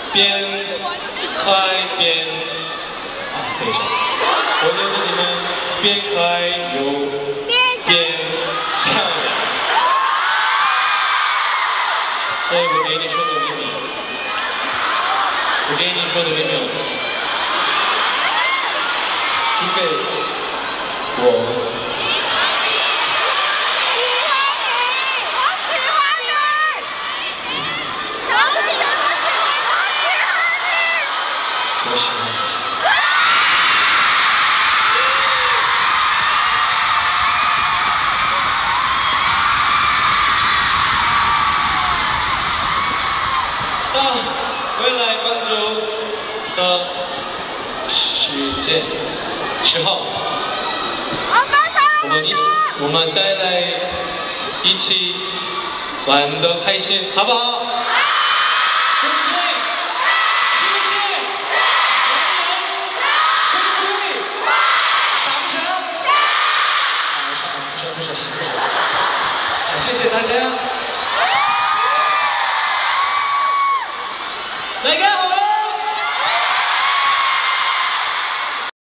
边开边等一下，我觉得你们边开又边漂亮，所以我给你说个秘密，准备我。 我喜欢你。到未来广州的时候，我们再来一起玩得开心，好不好？